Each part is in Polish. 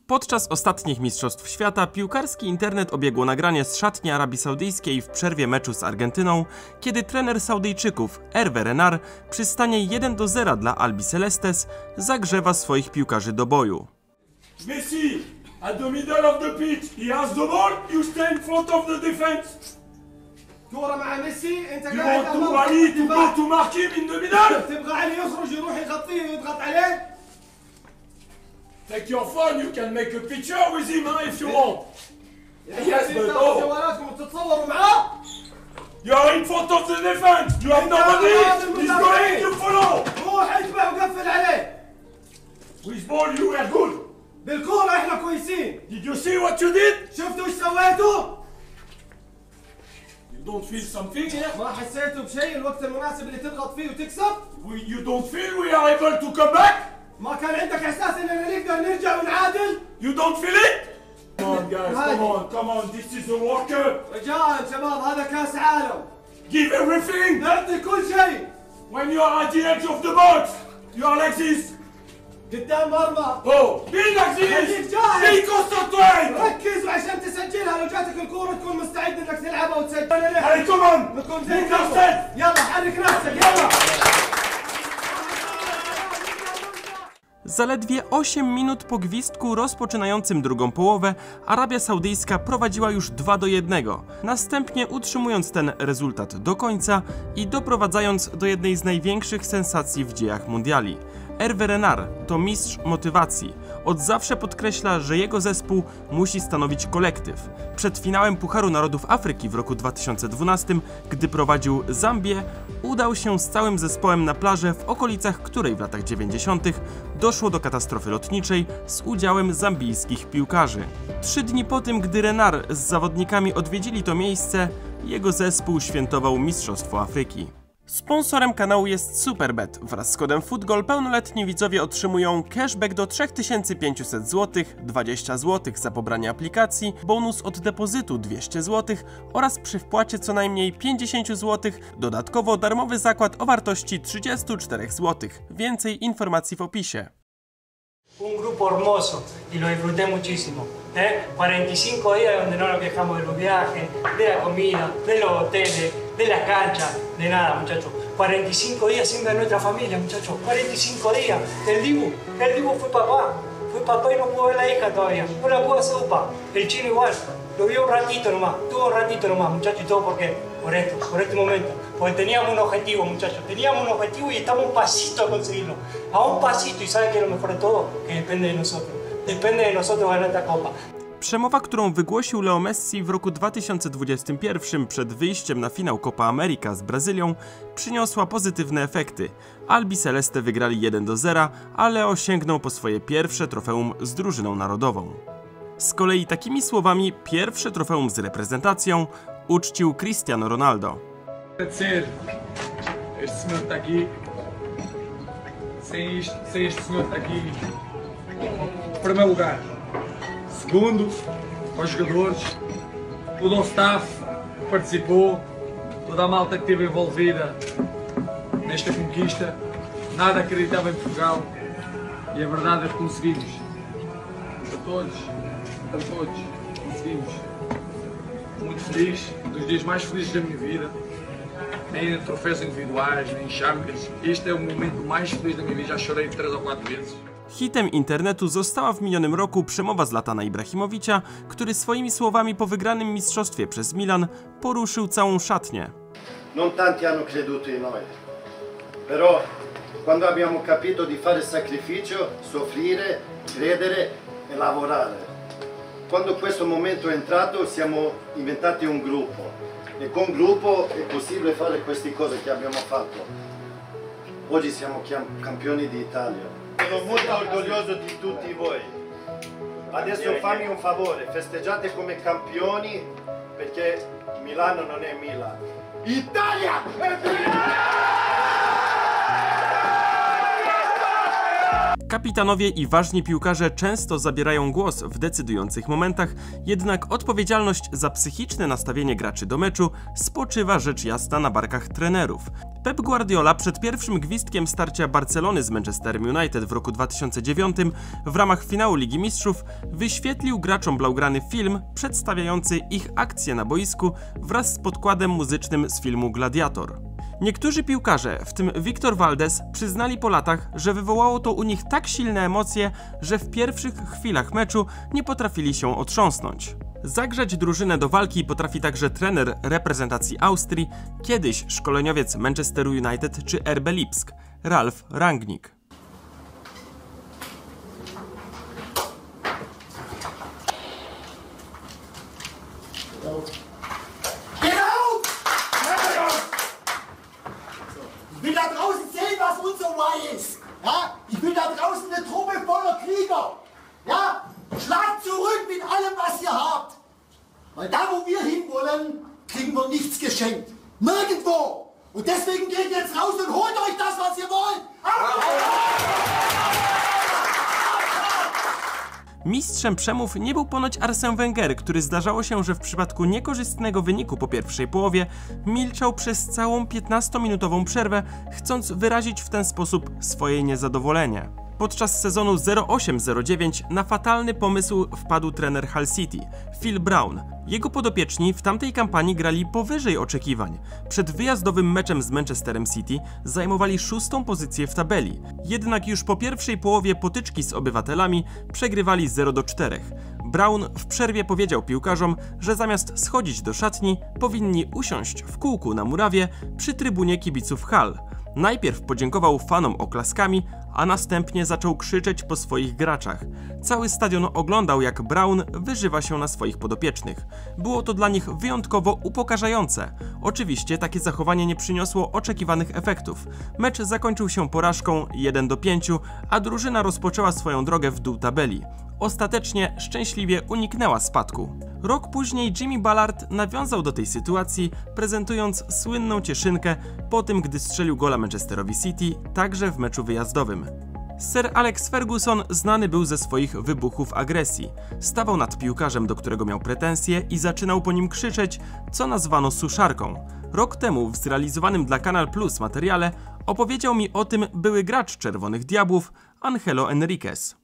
Podczas ostatnich Mistrzostw Świata piłkarski internet obiegło nagranie z szatni Arabii Saudyjskiej w przerwie meczu z Argentyną, kiedy trener Saudyjczyków Hervé Renard przy stanie 1-0 dla Albi Celestes zagrzewa swoich piłkarzy do boju. Messi, at the middle of the pitch, he has the ball, you stay in front of the defense. كورة مع ميسي انت You want to rally to go to mark him in the middle? تبغى عليه يخرج يروح يغطيه ويضغط عليه. Take your phone, you can make a picture with him if you want. Yes, but oh, جوالاتكم تتصوروا معاه. you are in front of the defense. You have nobody. He's going to follow. روح اتبع وقفل عليه. With ball you are good. بالكورة احنا كويسين. Did you see what you did? شفتوا ايش سويتوا؟ You don't feel something here? ما حسيتوا بشيء الوقت المناسب اللي تضغط فيه وتكسب؟ You don't feel we are able to come back? ما كان عندك احساس اننا نقدر نرجع ونعادل؟ You don't feel it? Come on guys, come on, this is the World Cup. رجال شباب هذا كاس عالم. Give everything. نعطي كل شيء. When you are at the edge of the box, you are like this. قدام مرمى. Oh, be like this. خليك جاهز. Be concentrate. ركز عشان تسجلها لو جاتك الكورة تكون مستعد انك تلعبها وتسجل. Allez, come on. نكون زي Move your step. يلا حرك نفسك يلا. Zaledwie 8 minut po gwizdku rozpoczynającym drugą połowę Arabia Saudyjska prowadziła już 2-1, następnie utrzymując ten rezultat do końca i doprowadzając do jednej z największych sensacji w dziejach mundiali. Hervé Renard to mistrz motywacji. Od zawsze podkreśla, że jego zespół musi stanowić kolektyw. Przed finałem Pucharu Narodów Afryki w roku 2012, gdy prowadził Zambię, udał się z całym zespołem na plażę, w okolicach której w latach 90. doszło do katastrofy lotniczej z udziałem zambijskich piłkarzy. 3 dni po tym, gdy Renard z zawodnikami odwiedzili to miejsce, jego zespół świętował Mistrzostwo Afryki. Sponsorem kanału jest Superbet. Wraz z kodem FUTGOL pełnoletni widzowie otrzymują cashback do 3500 zł, 20 zł za pobranie aplikacji, bonus od depozytu 200 zł oraz przy wpłacie co najmniej 50 zł, dodatkowo darmowy zakład o wartości 34 zł. Więcej informacji w opisie. Un grupo hermoso y lo disfruté muchísimo. 45 días donde no nos quejamos de los viajes, de la comida, de los hoteles, de las canchas, de nada, muchachos. 45 días sin ver a nuestra familia, muchachos. 45 días. El Dibu fue papá y no pudo ver a la hija todavía. No la pudo hacer UPA. El chino igual. Lo vio un ratito nomás, tuvo un ratito nomás, muchachos, y todo porque por este momento. Porque teníamos un objetivo, muchachos, teníamos un objetivo y estamos un pasito a conseguirlo. A un pasito, y ¿saben qué es lo mejor de todo? Que depende de nosotros. Depende de nosotros ganar esta copa. Przemowa, którą wygłosił Leo Messi w roku 2021 przed wyjściem na finał Copa America z Brazylią, przyniosła pozytywne efekty. Albi Celeste wygrali 1-0, a Leo sięgnął po swoje pierwsze trofeum z drużyną narodową. Z kolei takimi słowami pierwsze trofeum z reprezentacją uczcił Cristiano Ronaldo. Agradecer este senhor está aqui. Sem este senhor está aqui. Em primeiro lugar. Segundo, aos jogadores, todo o staff que participou, toda a malta que esteve envolvida nesta conquista. Nada acreditava em Portugal e a verdade é que conseguimos. A todos, conseguimos. Muito feliz, um dos dias mais felizes da minha vida. Nem troféus individuais, nem Champions. Este é o momento mais feliz da minha vida. Já chorei 3 ou 4 vezes. Hitem internetu została w minionym roku przemowa Zlatana Ibrahimowicza, który swoimi słowami po wygranym mistrzostwie przez Milan poruszył całą szatnię. Non tanti hanno creduto in noi, però quando abbiamo capito di fare sacrificio, soffrire, credere e lavorare. Quando questo momento è entrato siamo diventati un gruppo e con gruppo è possibile fare queste cose che abbiamo fatto. Oggi siamo campioni d'Italia. Sono molto orgoglioso di tutti voi. Adesso fammi un favore, festeggiate come campioni perché Milano non è Milan. Italia è Milan! Kapitanowie i ważni piłkarze często zabierają głos w decydujących momentach, jednak odpowiedzialność za psychiczne nastawienie graczy do meczu spoczywa rzecz jasna na barkach trenerów. Pep Guardiola przed pierwszym gwizdkiem starcia Barcelony z Manchesterem United w roku 2009 w ramach finału Ligi Mistrzów wyświetlił graczom blaugrany film przedstawiający ich akcje na boisku wraz z podkładem muzycznym z filmu Gladiator. Niektórzy piłkarze, w tym Victor Valdés, przyznali po latach, że wywołało to u nich tak silne emocje, że w pierwszych chwilach meczu nie potrafili się otrząsnąć. Zagrzać drużynę do walki potrafi także trener reprezentacji Austrii, kiedyś szkoleniowiec Manchesteru United czy RB Lipsk, Ralf Rangnick. Ich will da draußen sehen, was unser Way ist. Ja? Ich will da draußen eine Truppe voller Krieger. Ja? Schlagt zurück mit allem, was ihr habt. Weil da, wo wir hinwollen, kriegen wir nichts geschenkt. Nirgendwo. Und deswegen geht jetzt raus und holt euch das, was ihr wollt. Mistrzem przemów nie był ponoć Arsène Wenger, który zdarzało się, że w przypadku niekorzystnego wyniku po pierwszej połowie milczał przez całą 15-minutową przerwę, chcąc wyrazić w ten sposób swoje niezadowolenie. Podczas sezonu 08-09 na fatalny pomysł wpadł trener Hull City, Phil Brown. Jego podopieczni w tamtej kampanii grali powyżej oczekiwań. Przed wyjazdowym meczem z Manchesterem City zajmowali 6. pozycję w tabeli. Jednak już po pierwszej połowie potyczki z obywatelami przegrywali 0-4. Brown w przerwie powiedział piłkarzom, że zamiast schodzić do szatni, powinni usiąść w kółku na murawie przy trybunie kibiców Hull. Najpierw podziękował fanom oklaskami, a następnie zaczął krzyczeć po swoich graczach. Cały stadion oglądał, jak Brown wyżywa się na swoich podopiecznych. Było to dla nich wyjątkowo upokarzające. Oczywiście takie zachowanie nie przyniosło oczekiwanych efektów. Mecz zakończył się porażką 1-5, a drużyna rozpoczęła swoją drogę w dół tabeli. Ostatecznie szczęśliwie uniknęła spadku. Rok później Jimmy Ballard nawiązał do tej sytuacji, prezentując słynną cieszynkę po tym, gdy strzelił gola Manchesterowi City, także w meczu wyjazdowym. Sir Alex Ferguson znany był ze swoich wybuchów agresji. Stawał nad piłkarzem, do którego miał pretensje i zaczynał po nim krzyczeć, co nazwano suszarką. Rok temu w zrealizowanym dla Canal Plus materiale opowiedział mi o tym były gracz Czerwonych Diabłów Angelo Enriquez.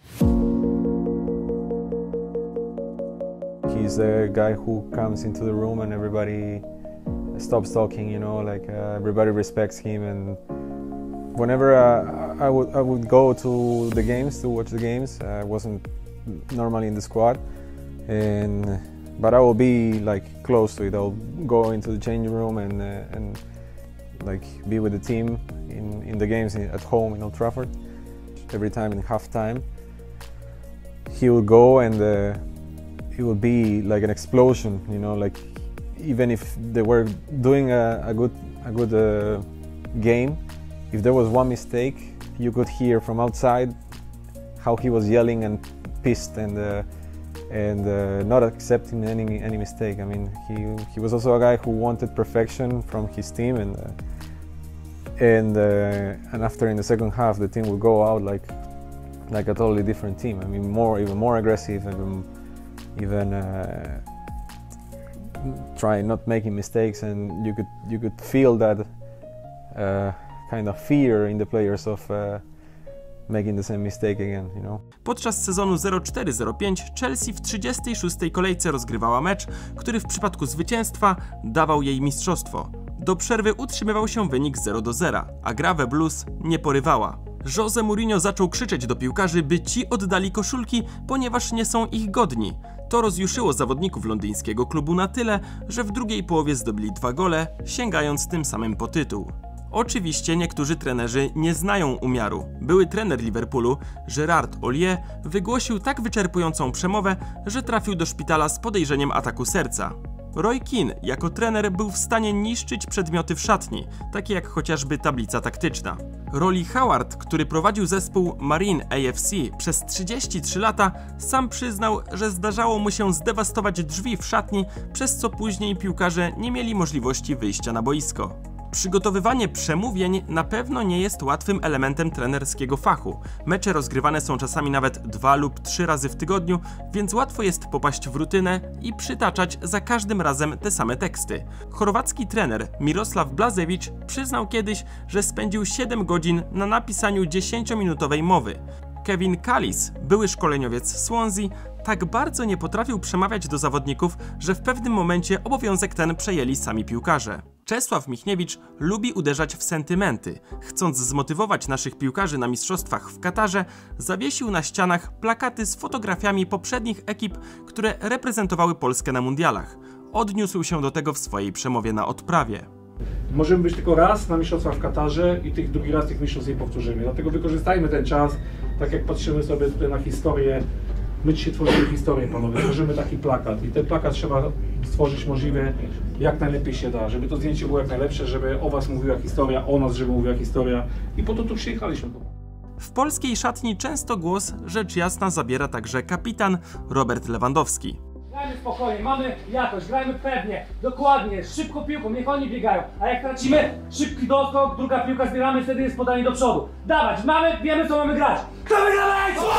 He's a guy who comes into the room and everybody stops talking, you know, like everybody respects him. And whenever I would go to the games, to watch the games, I wasn't normally in the squad, but I will be like close to it. I'll go into the changing room and like be with the team in the games at home in Old Trafford. Every time in halftime, he would go and it would be like an explosion, you know, like even if they were doing a good game, if there was one mistake, you could hear from outside how he was yelling and pissed and not accepting any mistake. I mean, he was also a guy who wanted perfection from his team, and after in the second half, the team would go out like a totally different team. I mean, even more aggressive, even try not making mistakes, and you could feel that kind of fear in the players of making the same mistake again, you know. Podczas sezonu 04-05 Chelsea w 36. kolejce rozgrywała mecz, który w przypadku zwycięstwa dawał jej mistrzostwo. Do przerwy utrzymywał się wynik 0-0, a gra we Blues nie porywała. Jose Mourinho zaczął krzyczeć do piłkarzy, by ci oddali koszulki, ponieważ nie są ich godni. To rozjuszyło zawodników londyńskiego klubu na tyle, że w drugiej połowie zdobyli 2 gole, sięgając tym samym po tytuł. Oczywiście niektórzy trenerzy nie znają umiaru. Były trener Liverpoolu, Gerard Houllier, wygłosił tak wyczerpującą przemowę, że trafił do szpitala z podejrzeniem ataku serca. Roy Keane jako trener był w stanie niszczyć przedmioty w szatni, takie jak chociażby tablica taktyczna. Rolly Howard, który prowadził zespół Marine AFC przez 33 lata, sam przyznał, że zdarzało mu się zdewastować drzwi w szatni, przez co później piłkarze nie mieli możliwości wyjścia na boisko. Przygotowywanie przemówień na pewno nie jest łatwym elementem trenerskiego fachu. Mecze rozgrywane są czasami nawet 2 lub 3 razy w tygodniu, więc łatwo jest popaść w rutynę i przytaczać za każdym razem te same teksty. Chorwacki trener Miroslav Blažević przyznał kiedyś, że spędził 7 godzin na napisaniu 10-minutowej mowy. Kevin Kallis, były szkoleniowiec Swansea, tak bardzo nie potrafił przemawiać do zawodników, że w pewnym momencie obowiązek ten przejęli sami piłkarze. Czesław Michniewicz lubi uderzać w sentymenty. Chcąc zmotywować naszych piłkarzy na mistrzostwach w Katarze, zawiesił na ścianach plakaty z fotografiami poprzednich ekip, które reprezentowały Polskę na mundialach. Odniósł się do tego w swojej przemowie na odprawie. Możemy być tylko raz na mistrzostwach w Katarze i drugi raz tych mistrzostw nie powtórzymy. Dlatego wykorzystajmy ten czas, tak jak patrzymy sobie tutaj na historię. My dzisiaj tworzymy historię, panowie, tworzymy taki plakat i ten plakat trzeba stworzyć możliwie jak najlepiej się da, żeby to zdjęcie było jak najlepsze, żeby o was mówiła historia, o nas, żeby mówiła historia i po to tu przyjechaliśmy. W polskiej szatni często głos, rzecz jasna, zabiera także kapitan Robert Lewandowski. Grajmy spokojnie, mamy jakość, grajmy pewnie, dokładnie, szybko piłką, niech oni biegają, a jak tracimy, szybki doskok, druga piłka zbieramy, wtedy jest podanie do przodu. Dawać, wiemy co mamy grać. Kto wygra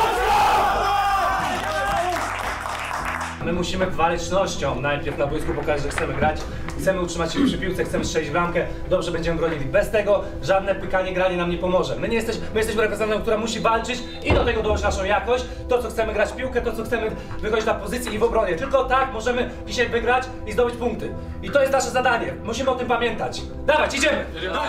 My musimy walecznością najpierw na boisku pokazać, że chcemy grać, chcemy utrzymać się przy piłce, chcemy strzelić bramkę, dobrze będziemy bronili. Bez tego żadne pykanie, granie nam nie pomoże. My jesteśmy reprezentantem, która musi walczyć i do tego dołożyć naszą jakość, to co chcemy grać w piłkę, to co chcemy wychodzić na pozycję i w obronie. Tylko tak możemy dzisiaj wygrać i zdobyć punkty. I to jest nasze zadanie, musimy o tym pamiętać. Dawać, idziemy!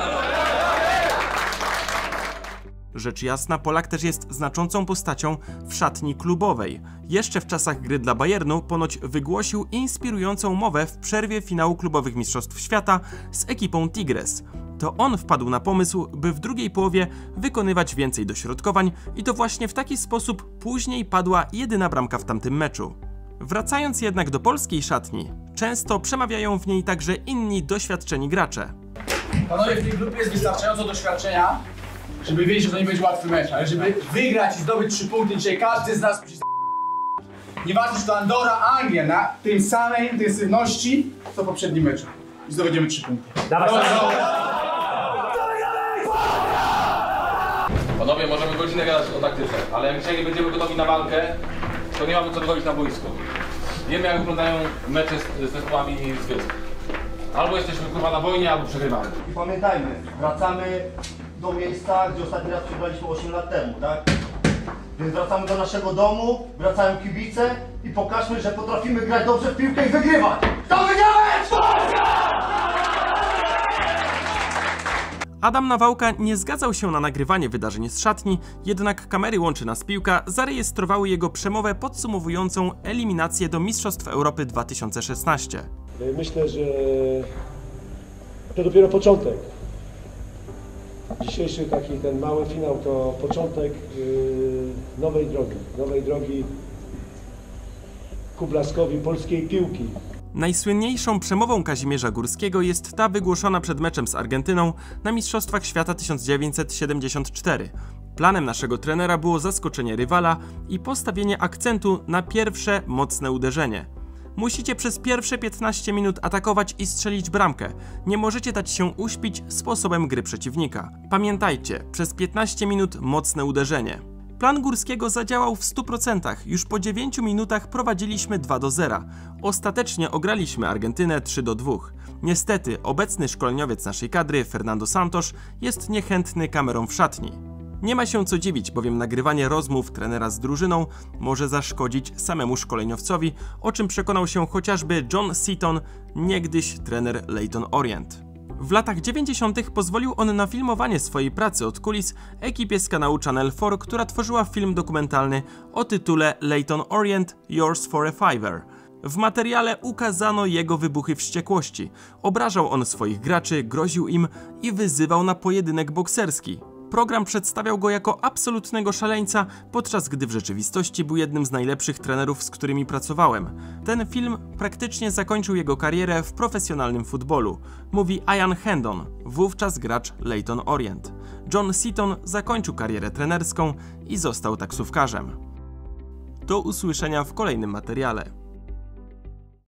Rzecz jasna, Polak też jest znaczącą postacią w szatni klubowej. Jeszcze w czasach gry dla Bayernu ponoć wygłosił inspirującą mowę w przerwie finału klubowych mistrzostw świata z ekipą Tigres. To on wpadł na pomysł, by w drugiej połowie wykonywać więcej dośrodkowań i to właśnie w taki sposób później padła jedyna bramka w tamtym meczu. Wracając jednak do polskiej szatni, często przemawiają w niej także inni doświadczeni gracze. Panowie, w tej grupie jest wystarczająco doświadczenia, żeby wiedzieć, że to nie będzie łatwy mecz, ale żeby wygrać i zdobyć 3 punkty, dzisiaj każdy z nas musi nieważne, czy to Andora, Anglia, na tej samej intensywności, co poprzedni mecz. I zdobędziemy 3 punkty. Panowie, możemy godzinę gadać o taktyce, ale jak dzisiaj nie będziemy gotowi na walkę, to nie mamy co robić na boisku. Wiemy, jak wyglądają mecze z zespołami z wysp. Albo jesteśmy kurwa na wojnie, albo przegrywamy. I pamiętajmy, wracamy do miejsca, gdzie ostatni raz przegraliśmy 8 lat temu, tak? Więc wracamy do naszego domu, wracają kibice i pokażmy, że potrafimy grać dobrze w piłkę i wygrywać! Kto wygrywa? Adam Nawałka nie zgadzał się na nagrywanie wydarzeń z szatni, jednak kamery Łączy Nas Piłka zarejestrowały jego przemowę podsumowującą eliminację do Mistrzostw Europy 2016. Myślę, że to dopiero początek. Dzisiejszy ten mały finał to początek nowej drogi ku blaskowi polskiej piłki. Najsłynniejszą przemową Kazimierza Górskiego jest ta wygłoszona przed meczem z Argentyną na Mistrzostwach Świata 1974. Planem naszego trenera było zaskoczenie rywala i postawienie akcentu na pierwsze mocne uderzenie. Musicie przez pierwsze 15 minut atakować i strzelić bramkę. Nie możecie dać się uśpić sposobem gry przeciwnika. Pamiętajcie, przez 15 minut mocne uderzenie. Plan Górskiego zadziałał w 100%. Już po 9 minutach prowadziliśmy 2-0. Ostatecznie ograliśmy Argentynę 3-2. Niestety, obecny szkoleniowiec naszej kadry, Fernando Santos, jest niechętny kamerą w szatni. Nie ma się co dziwić, bowiem nagrywanie rozmów trenera z drużyną może zaszkodzić samemu szkoleniowcowi, o czym przekonał się chociażby John Seaton, niegdyś trener Leyton Orient. W latach 90. pozwolił on na filmowanie swojej pracy od kulis ekipie z kanału Channel 4, która tworzyła film dokumentalny o tytule Leyton Orient – Yours for a Fiver. W materiale ukazano jego wybuchy wściekłości. Obrażał on swoich graczy, groził im i wyzywał na pojedynek bokserski. Program przedstawiał go jako absolutnego szaleńca, podczas gdy w rzeczywistości był jednym z najlepszych trenerów, z którymi pracowałem. Ten film praktycznie zakończył jego karierę w profesjonalnym futbolu, mówi Ian Hendon, wówczas gracz Leyton Orient. John Seaton zakończył karierę trenerską i został taksówkarzem. Do usłyszenia w kolejnym materiale.